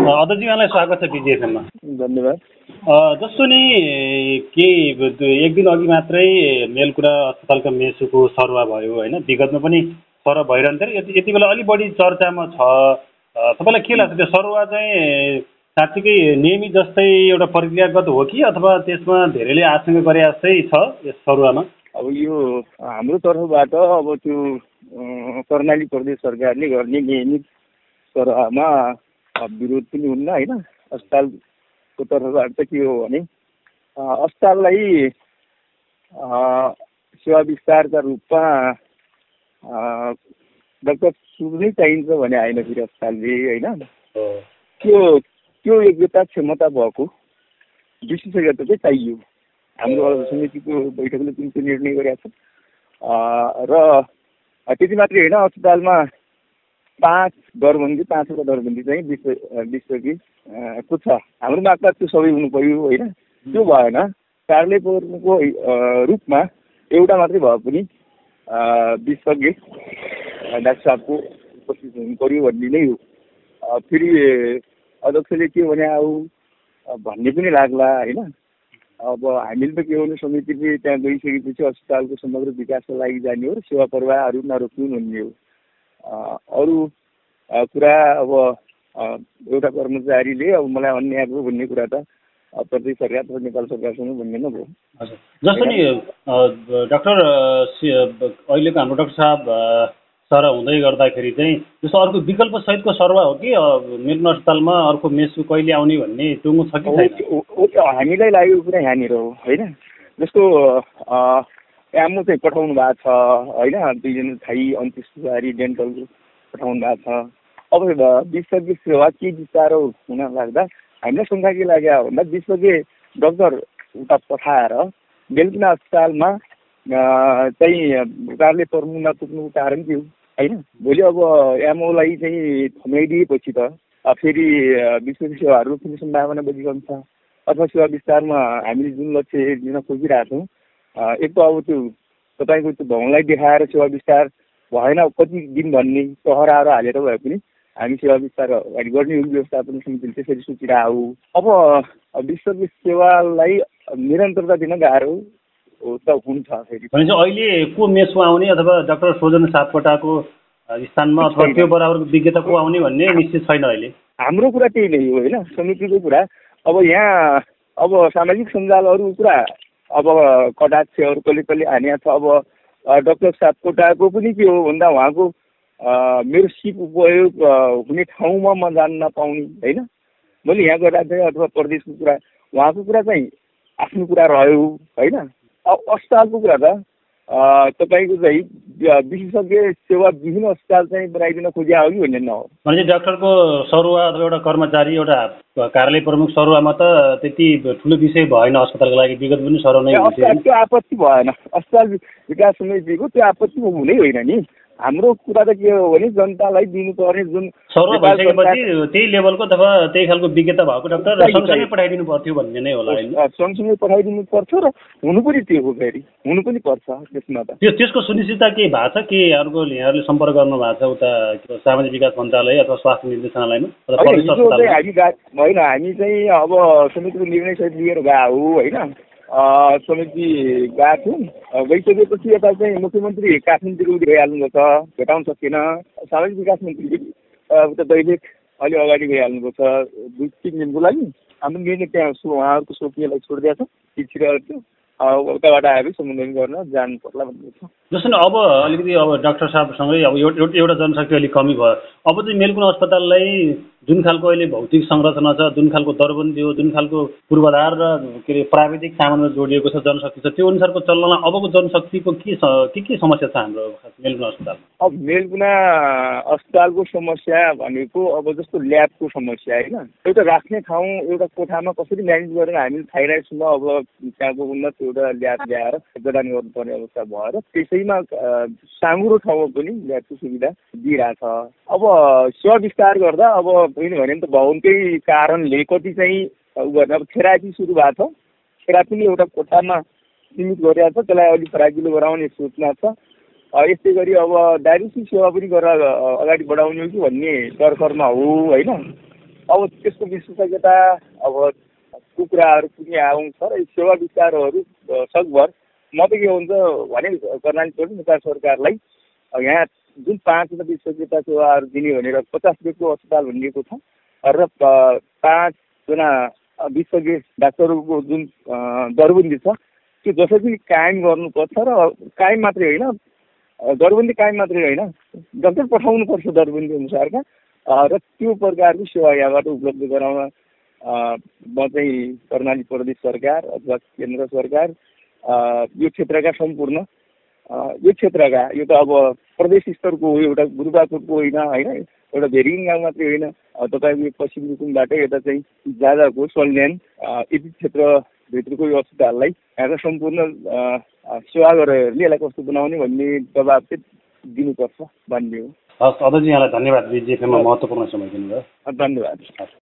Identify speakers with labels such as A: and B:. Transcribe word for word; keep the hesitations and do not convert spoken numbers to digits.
A: अध्यक्ष यहाँलाई स्वागत छ टिजिएफएममा।
B: धन्यवाद।
A: जस्तो नि के एक दिन अघि मात्रै मेलकुरा अस्पतालको मेसुको सरुवा भयो होइन, विगतमा पनि सरुवा भइरहन्थ्यो। यति यति बेला अलिक बढी चर्चामा छ। तपाईँलाई के लाग्छ, त्यो सरुवा चाहिँ साँच्चीकै नियमित जस्तै एउटा प्रक्रियागत हो कि अथवा त्यसमा धेरैले आशंका गरे जस्तै छ यस सरुवामा?
B: अब यो हाम्रो तर्फबाट अब त्यो कर्णाली प्रदेश सरकारले गर्ने नियमित सरुवामा विरोध पनि हुन्न होइन। अस्पतालको तर्फबाट चाहिँ के हो भने अस्पताललाई सेवा विस्तारका रूपमा डाक्टर सुन्नै चाहिन्छ भने आएन फेरि अस्पतालले होइन। त्यो त्यो योग्यता क्षमता भएको विशेषज्ञता चाहिँ चाहियो। हाम्रो समितिको बैठकले पनि त्यो निर्णय गरेको छ। र त्यति मात्रै होइन, अस्पतालमा पाँच दरबन्दी पाँचवटा दरबन्दी चाहिँ विश्व विश्वको छ। हाम्रो मागमा त्यो सबै हुनु पर्यो होइन। त्यो भएन, कार्यालय प्रमुखको रूपमा एउटा मात्रै भए पनि विशेषज्ञ डाक्टर साहबको उपस्थित हुनु पर्यो भन्ने नै हो। फेरि अध्यक्षले के भने अब भन्ने पनि लाग्ला होइन। अब हामीले त के भने समितिले त्यहाँ गइसकेपछि अस्पतालको समग्र विकासको लागि जाने हो र सेवा प्रवाहहरू नरोक्नु भन्ने हो। अरू कुरा अब एउटा कर्मचारीले अब मलाई अन्याय भयो भन्ने कुरा त प्रदेश सरकार र नेपाल सरकारसँग भन्ने नै भयो।
A: जस्तो नि डाक्टर अहिलेको हाम्रो डाक्टर साहब सर हुँदै गर्दाखेरि चाहिँ जस्तो अर्को विकल्प सहितको सरुवा हो कि मेलकुरा अस्पतालमा अर्को मेसु कहिले आउने भन्ने टुङ्गो छ कि छैन?
B: हामीलाई लागेको कुरा यहाँनिर हो होइन। जस्तो एमओ चाहिँ पठाउनु भएको छ होइन, दुईजना थाई अन्त्येष्टि डेन्टलको पठाउनु भएको छ। अब विशेषज्ञ सेवा के विस्तारो हुन लाग्दा हामीलाई शङ्का के लाग्यो भन्दा विशेषज्ञ डाक्टर उता पठाएर मेलकुरा अस्पतालमा चाहिँ कार्यालय प्रमुख नपुग्नुको कारण के हो होइन। भोलि अब एमओलाई चाहिँ थमाइदिएपछि त फेरि विशेषज्ञ सेवाहरू पनि सम्भावना बढिरहन्छ। अथवा सेवा विस्तारमा हामीले जुन लक्ष्य दिन खोजिरहेको छौँ, एक त अब त्यो तपाईँको त्यो भवनलाई देखाएर सेवा विस्तार भएन कति दिन भन्ने सहराहरू हालेर भए पनि हामी सेवा विस्तार अगाडि गर्ने व्यवस्थापन समितिले त्यसरी सोचिरहेको हो। अब विशेषज्ञ सेवालाई निरन्तरता दिन गाह्रो त हुन्छ। फेरि
A: भनेपछि अहिले को मेसमा आउने अथवा डाक्टर सोजन सापकोटाको स्थानमा अथवा त्यो बराबरको विज्ञता को आउने भन्ने निश्चित छैन अहिले।
B: हाम्रो कुरा त्यही नै हो होइन, समितिको कुरा। अब यहाँ अब सामाजिक सञ्जालहरू पुरा अब कटाक्षहरू कसले कसले हाने छ। अब डाक्टर सापकोटाको पनि के हो भन्दा उहाँको मेरो सिप उपयोग हुने ठाउँमा म जान नपाउने होइन। मैले यहाँ गर्दा चाहिँ अथवा प्रदेशको कुरा उहाँको कुरा चाहिँ आफ्नो कुरा रह्यो होइन। अब अस्पतालको कुरा त तपाईँको चाहिँ विशेषज्ञ सेवा विभिन्न अस्पताल चाहिँ बनाइदिन खोजिया हो कि भन्ने न हो।
A: भनेपछि डाक्टरको सरुवा अथवा एउटा कर्मचारी एउटा कार्यालय प्रमुख सरुवामा त त्यति ठुलो विषय भएन अस्पतालको लागि, विगत पनि सरुवा नै हुन्थ्यो।
B: त्यो आपत्ति भएन, अस्पताल विकास समितिको त्यो आपत्ति हुनै होइन नि। हाम्रो कुरा त के हो भने जनतालाई दिनुपर्ने जुन
A: सरुवा भइसकेपछि त्यही लेभलको अथवा त्यही खालको विज्ञता भएको डाक्टर सँगसँगै पठाइदिनु पर्थ्यो भन्ने नै होला होइन।
B: सँगसँगै पठाइदिनु पर्छ र हुनु पनि त्यो हो, फेरि हुनु पनि पर्छ त्यसमा त।
A: त्यो त्यसको सुनिश्चितता के भएको छ के? अर्को यहाँहरूले सम्पर्क गर्नु भएको छ उता सामाजिक विकास मन्त्रालय अथवा स्वास्थ्य निर्देशनालयमा?
B: होइन, हामी चाहिँ अब समितिको निर्णय सहित लिएर गएको हो होइन। समिति गएको थियौँ, गइसकेपछि यता चाहिँ मुख्यमन्त्री काठमाडौँतिर गइहाल्नुभएको छ, भेटाउन सकेन। सामाजिक विकास मन्त्री उता दैलेख अलि अगाडि गइहाल्नुभएको छ दुई तिन दिनको लागि। हाम्रो निर्णय त्यहाँ उहाँहरूको सोकिएलाई छोडिदिएको छ, पिछिरहेको थियो। उताबाट आएर सम्बोधन गर्न जानु पर्ला भन्ने छ।
A: जस्तो नि अब अलिकति अब डाक्टर साहबसँगै अब एउटा जनशक्ति अलिक कमी भयो। अब चाहिँ मेलकुरा अस्पताललाई जुन खालको अहिले भौतिक संरचना छ, जुन खालको दरबन्दी हो, जुन खालको पूर्वाधार र के अरे प्राविधिक सामानमा जोडिएको छ जनशक्ति छ, त्यो अनुसारको चल्नमा अबको जनशक्तिको के के के समस्या छ हाम्रो मेलकुरा अस्पतालमा?
B: अब मेलकुरा अस्पतालको समस्या भनेको अब जस्तो ल्याबको समस्या होइन। एउटा राख्ने ठाउँ एउटा कोठामा कसरी म्यानेज गरेर हामीले थाइराइडसम्म अब त्यहाँको उन्नत एउटा ल्याब ल्याएर जडान गर्नुपर्ने अवस्था भएर त्यसैमा साँगुरो ठाउँमा पनि ल्याबको सुविधा दिइरहेछ। अब सेवा विस्तार गर्दा अब किन भने त भवनकै कारणले कति चाहिँ उ गर्ने अब थेरापी सुरु भएको छ। थेरापी पनि एउटा कोठामा सीमित गरिरहेको छ, त्यसलाई अलिक फराकिलो गराउने सोचना छ। यस्तै गरी अब डायलिसिस सेवा पनि गरेर अगाडि बढाउने हो कि भन्ने तर्कमा हो होइन। अब त्यसको विशेषज्ञता अब कुखुराहरू पनि आउँछ र सेवा विस्तारहरू सकभर म त के हुन्छ भने कर्णाली प्रदेश नेपाल सरकारलाई यहाँ जुन पाँचवटा विशेषज्ञता सेवाहरू दिने भनेर पचास बेडको अस्पताल भनिएको छ र पाँचजना विशेषज्ञ डाक्टरहरूको जुन दरबन्दी छ त्यो जसरी पनि कायम गर्नुपर्छ र कायम मात्रै होइन दरबन्दी कायम मात्रै होइन डाक्टर पठाउनुपर्छ दरबन्दी अनुसारका र त्यो प्रकारको सेवा यहाँबाट उपलब्ध गराउन म चाहिँ कर्णाली प्रदेश सरकार अथवा केन्द्र सरकार यो क्षेत्रका सम्पूर्ण यो क्षेत्रका यो त अब प्रदेश स्तरको हो एउटा गुरुबाकुरको होइन होइन एउटा भेरिङ गाउँ मात्रै होइन तपाईँको पश्चिम रुकुमबाटै यता चाहिँ जाजाको सल्यान यति क्षेत्रभित्रको यो अस्पताललाई यहाँका सम्पूर्ण सेवा गरेरले यसलाई कस्तो बनाउने भन्ने दबाब चाहिँ दिनुपर्छ भन्ने हो।
A: हस् अझै यहाँलाई धन्यवाद। जिएफएममा महत्त्वपूर्ण समय दिनुभयो।
B: धन्यवाद।